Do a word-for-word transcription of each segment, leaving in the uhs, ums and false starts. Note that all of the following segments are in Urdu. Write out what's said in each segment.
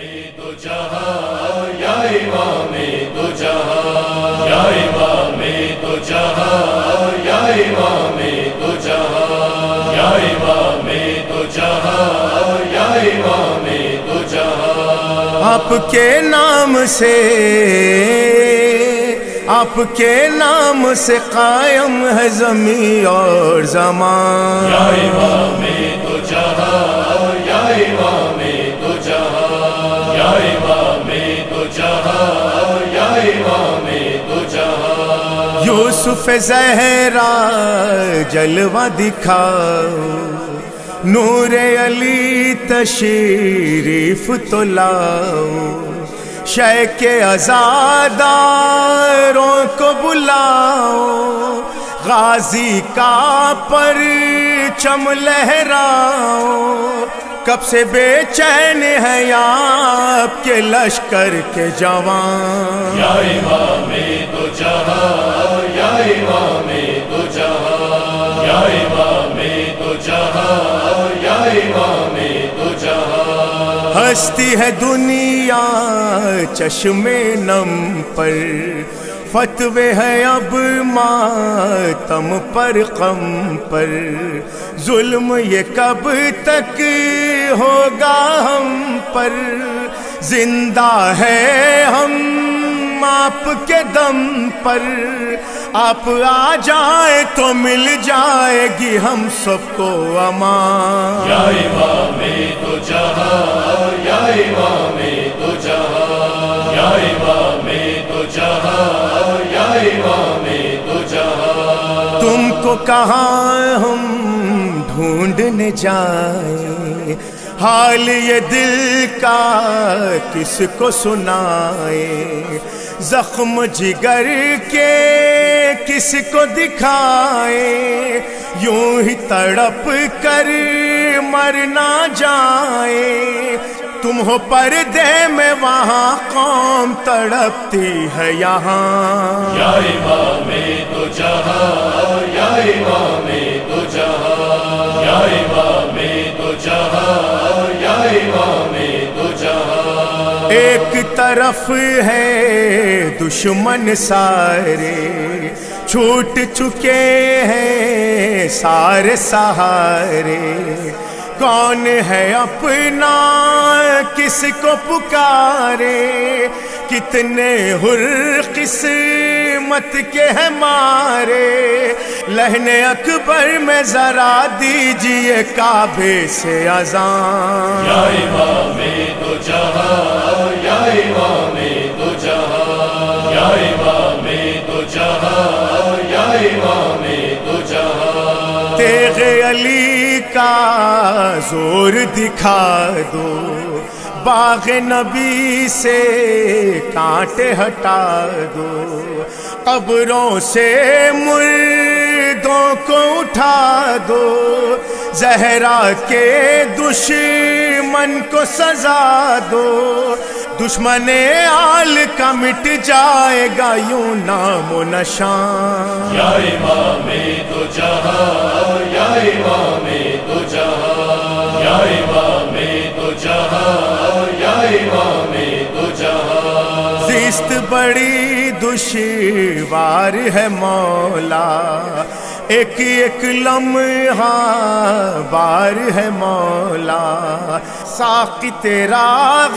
دو جہاں یا امام دو جہاں یا امام دو جہاں یا امام دو جہاں یا امام دو جہاں یا امام دو جہاں آپ کے نام سے آپ کے نام سے قائم ہے زمین اور زمان یا امام دو جہاں یا امام دو جہاں یا امام دو جہاں یا امام دو جہاں یوسف زہرا جلوہ دکھاؤ نور علی تشریف تو لاؤ شیخ عزاداروں کو بلاؤ غازی کا پرچم لہراؤ کب سے بے چین ہے آپ کے لشکر کے جوان یا امام دو جہاں یا امام دو جہاں یا امام دو جہاں یا امام دو جہاں ہستی ہے دنیا چشم نم پر فتوے ہے اب ماتم پر غم پر ظلم یہ کب تک ہوگا ہم پر زندہ ہے ہم آپ کے دم پر آپ آ جائیں تو مل جائے گی ہم سب کو امان یا امام دو جہاں یا امام دو جہاں یا امام دو جہاں یا امام دو جہاں تم کو کہاں ہم ڈھونڈنے جائیں حال یہ دل کا کس کو سنائے زخم جگر کے کس کو دکھائے یوں ہی تڑپ کر مرنا جائے تم ہو پردے میں وہاں قوم تڑپتی ہے یہاں یا امام دو جہاں یا امام دو جہاں یا امام دو جہاں یا امام دو جہاں ایک طرف ہے دشمن سارے چھوٹ چکے ہیں سارے سہارے کون ہے اپنا کس کو پکارے کتنے حر قسمت کے ہیں مارے لہن اکبر میں ذرا دیجئے کعبے سے اذان یا امام دو جہاں یا امام دو جہاں یا امام دو جہاں یا امام دو جہاں تیغ علی کا زور دکھا دو باغ نبی سے کانٹے ہٹا دو قبروں سے مردوں کو اٹھا دو زہرا کے دشمن کو سزا دو دشمن آل کا مٹ جائے گا یوں نام و نشان یا امام دو جہاں یا امام دو جہاں یا امام دو جہاں یا امام دو جہاں زیست بڑی دشوار ہے مولا ایک ایک لمحہ بار ہے مولا ساقی تیرا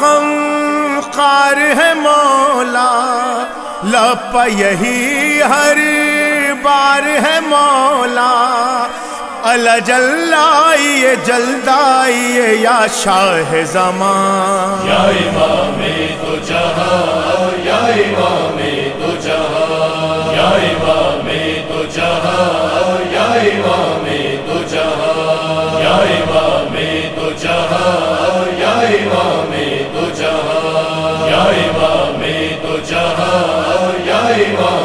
غم خار ہے مولا لپا یہی ہر بار ہے مولا اللہ جلائیے جلدائیے یا شاہ زمان یا امام دو جہاں یا امام دو جہاں یا امام دو جہاں یا امام دو جہاں یا امام دو جہاں یا امام دو جہاں یا امام دو جہاں یا امام